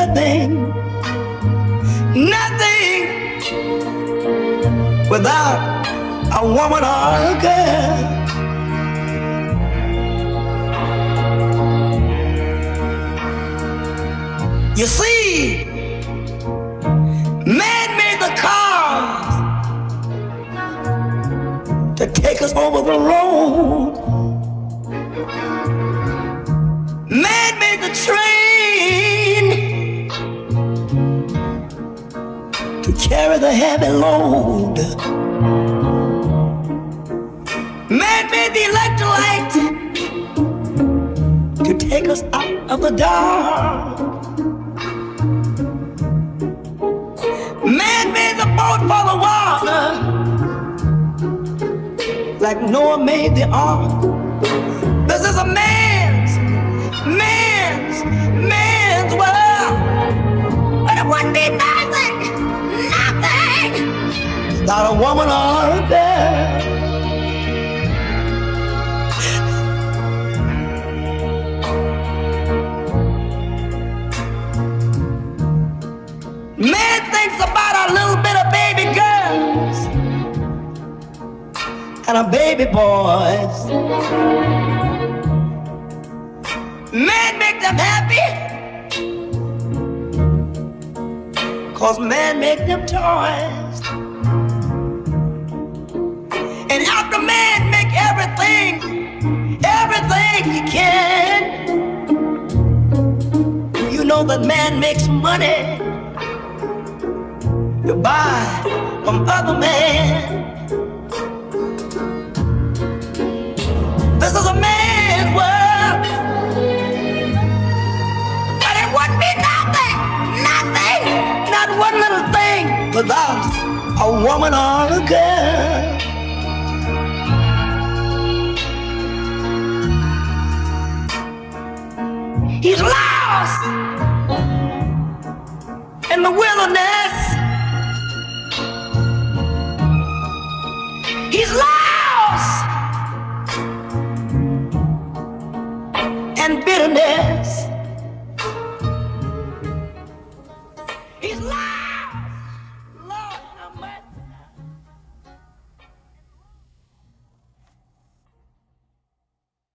nothing, nothing without a woman or a girl. You see, man made the cars to take us over the road. Man made the train to carry the heavy load. Man made the electric light to take us out of the dark. Man made the boat for the water, like Noah made the ark. This is a man's world, but it wouldn't be nothing without a woman or a girl. Man thinks about a little bit of baby girls and a baby boys. Man make them happy, 'cause man make them toys. And after man make everything he can, you know that man makes money to buy from other men. This is a man's world, but it wouldn't be nothing, not one little thing without a woman or a girl. He's lost in the wilderness. He's lost in bitterness.